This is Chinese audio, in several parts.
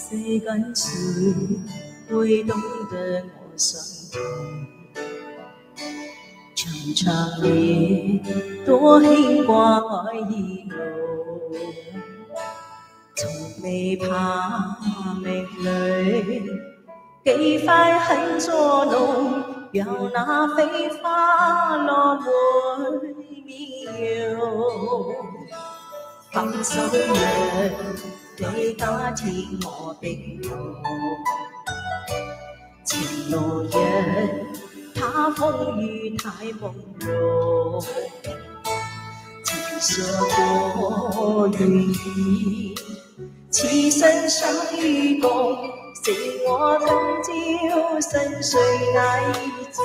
谁跟随会懂得我伤痛？长长夜，多牵挂爱意浓，从没怕明泪，几番恨作弄，让那飞花落梅苗。放手人，你家天我冰冻，情路人，他风雨太朦胧。曾说过愿意，此生相与共，是我今朝心碎爱自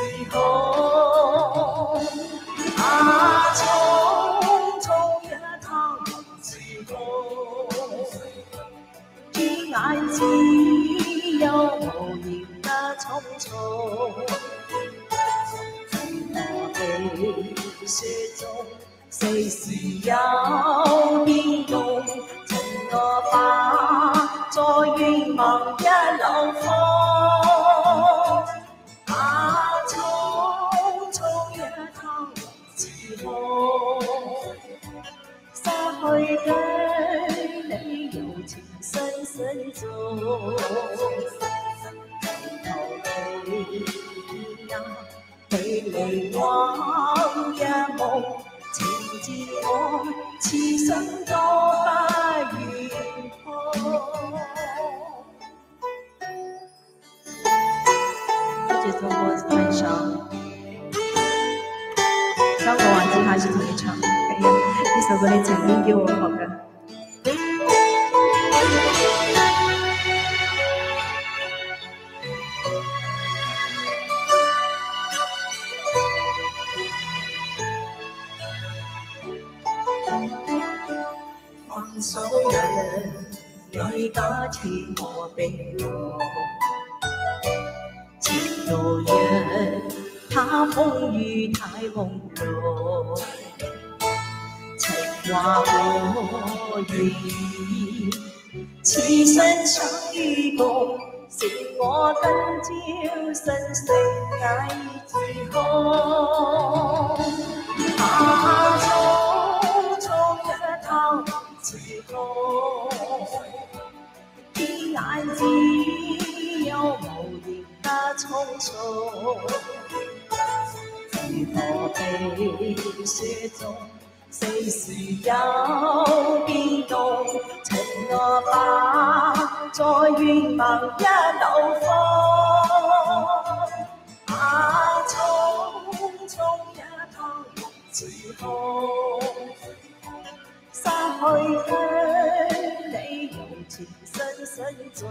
空。啊，匆匆一趟自空，一眼只有無言的匆匆。我被雪中，誰時有變動？趁我把在願望一縷風。啊，匆匆一趟自空，失去的你柔情深深中。距離往一夢，情自我，此生都不願碰。這首歌分享3個環節，下次同你唱。係啊，呢首歌你曾經叫我學㗎。放手人，你家天我冰冻。情路人，他風雨太朦朧。情話我願意，此生相與共，是我今朝心碎愛自空。啊，匆匆一趟自空，一眼只有無言的匆匆。如何被雪中，誰時有變動？趁我把在願望一縷風。啊，匆匆一趟自空，失去的你柔情深深中。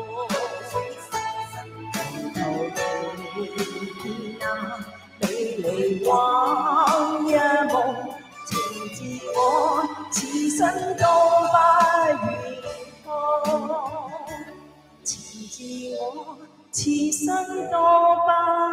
頭地那美麗往一夢，情自我，此生都不願碰。情自我，此生都不